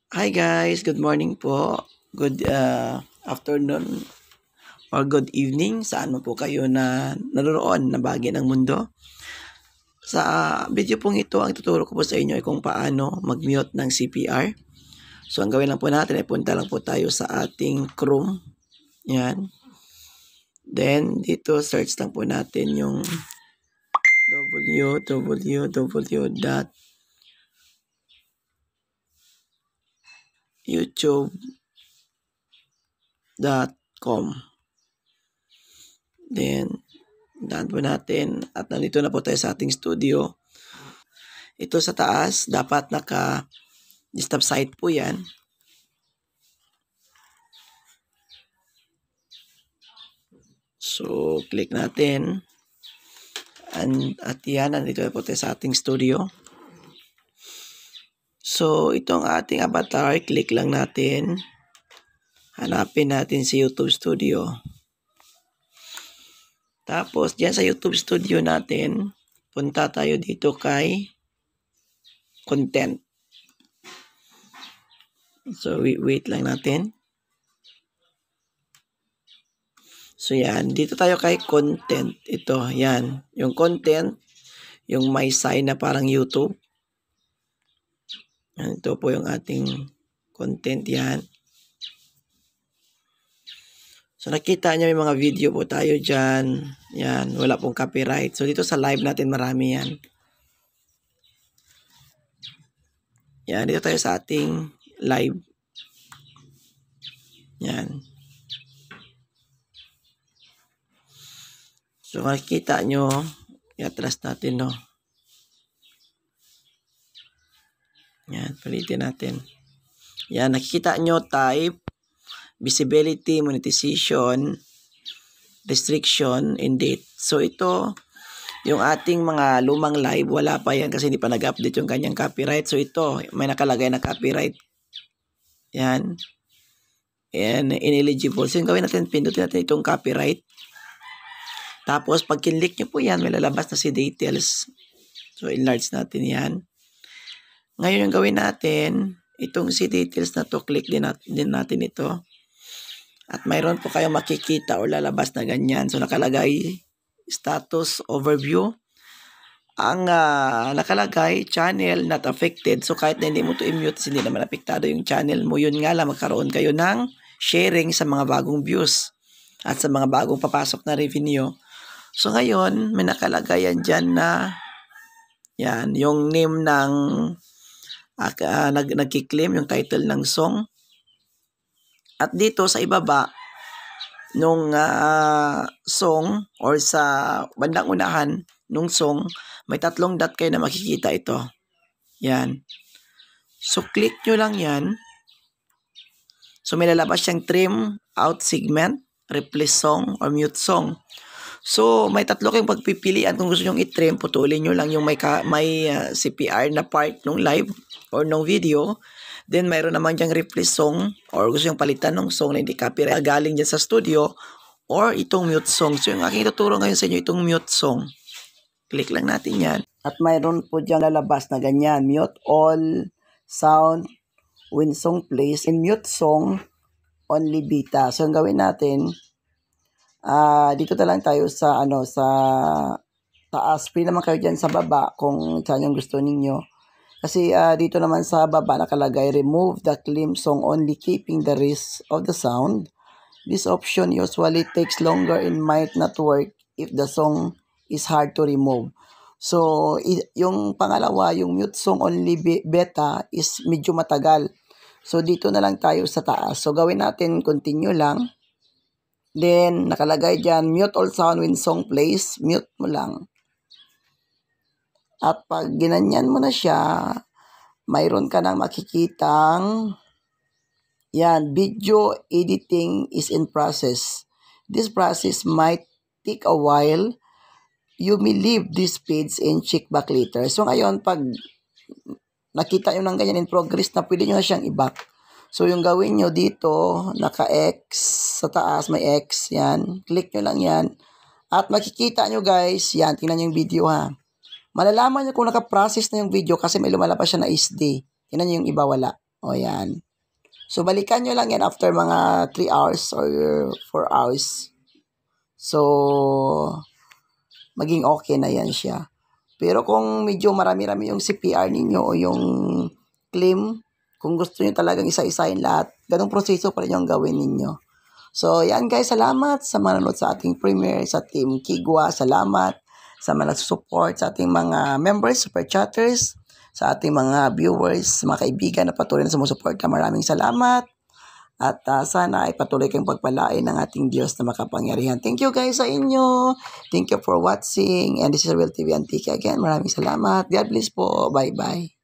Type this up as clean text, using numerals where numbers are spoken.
Hi guys, good morning po. Good afternoon or good evening. Saan mo po kayo na naroon na bahagi ng mundo? Sa video pong ito, ang tuturo ko po sa inyo ay kung paano mag-mute ng CPR. So ang gawin lang po natin ay punta lang po tayo sa ating Chrome. Yan. Then dito search lang po natin yung www.youtube.com. Then daan po natin at nandito na po tayo sa ating studio. Ito sa taas, dapat naka-stop site po yan. So, click natin. At yan, nandito na po tayo sa ating studio. So, itong ating avatar, click lang natin. Hanapin natin si YouTube Studio. Tapos, dyan sa YouTube Studio natin, punta tayo dito kay Content. So, wait lang natin. So, yan. Dito tayo kay Content. Ito, yan. Yung Content, yung may sign na parang YouTube. Yan, ito po yung ating content yan. So, nakita niyo may mga video po tayo dyan. Yan, wala pong copyright. So, dito sa live natin marami yan. Yan, dito tayo sa ating live. Yan. So, makikita nyo, i-atras natin, no? Yan, palitin natin. Yan, nakikita nyo, type, visibility, monetization, restriction, and date. So, ito, yung ating mga lumang live, wala pa yan kasi hindi pa nag-update yung kanyang copyright. So, ito, may nakalagay na copyright. Yan. And ineligible. So, yung gawin natin, pindutin natin itong copyright. Tapos, pag kinlik nyo po yan, may lalabas na si details. So, enlarge natin yan. Ngayon, yung gawin natin, itong si details na to, click din natin ito. At mayroon po kayong makikita o lalabas na ganyan. So, nakalagay, status overview. Ang nakalagay, channel not affected. So, kahit na hindi mo to i-mute, hindi naman apektado yung channel mo. Yun nga lang, magkaroon kayo ng sharing sa mga bagong views at sa mga bagong papasok na revenue. So, ngayon, may nakalagay yan dyan na yan, yung name ng nagkiklaim, yung title ng song. At dito sa ibaba, nung song or sa bandang unahan nung song, may 3 dot kayo na makikita ito. Yan. So, click nyo lang yan. So, may lalabas siyang trim, out segment, replace song, or mute song. So, may 3 kayong pagpipilian kung gusto nyo i-trim. Putulin nyo lang yung may CPR na part nung live or nung video. Then, mayroon naman dyang replace song or gusto yung palitan ng song na hindi copyright galing dyan sa studio or itong mute song. So, yung aking tuturo ngayon sa inyo, itong mute song. Click lang natin yan. At mayroon po dyan lalabas na ganyan. Mute all sound when song plays and mute song only beta. So, ang gawin natin, dito na lang tayo sa sa taas. Pili naman kayo dyan sa baba kung saan yung gusto ninyo. Kasi dito naman sa baba nakalagay, remove the claim song only keeping the rest of the sound. This option usually takes longer and might not work if the song is hard to remove. So, yung pangalawa, yung mute song only beta is medyo matagal. So, dito na lang tayo sa taas. So, gawin natin, continue lang. Then, nakalagay dyan, mute all sound when song plays. Mute mo lang. At pag ginanyan mo na siya, mayroon ka nang makikitang yan, video editing is in process. This process might take a while. You may leave this page and check back later. So ngayon, pag nakita nyo ng ganyan in progress na, pwede nyo na siyang i-back. So yung gawin nyo dito, naka-X, sa taas may X, yan. Click nyo lang yan. At makikita nyo guys, yan, tingnan nyo yung video ha. Malalaman nyo kung naka-process na yung video kasi may lumalabas siya na SD. Tingnan nyo yung iba wala. O yan. So, balikan nyo lang yan after mga 3 hours or 4 hours. So, maging okay na yan siya. Pero kung medyo marami-rami yung CPR ninyo o yung claim, kung gusto nyo talagang isa-isahin lahat, ganong proseso pa rin yung gawin ninyo. So, yan guys, salamat sa mga nanonood sa ating premiere, sa Team Kigwa, salamat sa mga nagsusupport, sa ating mga members, super chatters, sa ating mga viewers, mga kaibigan na patuloy na sumusuporta. Maraming salamat. At sana ay patuloy kayong pagpalain ng ating Diyos na makapangyarihan. Thank you guys sa inyo. Thank you for watching. And this is Real TV Antique again. Maraming salamat. God bless po. Bye-bye.